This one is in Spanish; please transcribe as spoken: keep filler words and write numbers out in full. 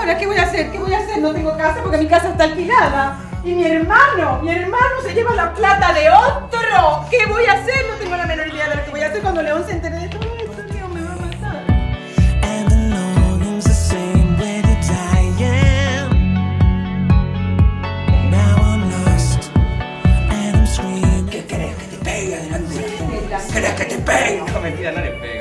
ahora? ¿Qué voy a hacer? ¿Qué voy a hacer? No tengo casa porque mi casa está alquilada. Y mi hermano, mi hermano se lleva la plata de otro. ¿Qué voy a hacer? No tengo la menor idea de lo que voy a hacer cuando León se entere de todo esto. León me va a matar. And the longing's the same when you're dying. Now I'm lost and I'm screaming. ¿Qué querés? ¿Que te pegue adelante? ¿Querés que te pegue? No, mentira, no le pegues.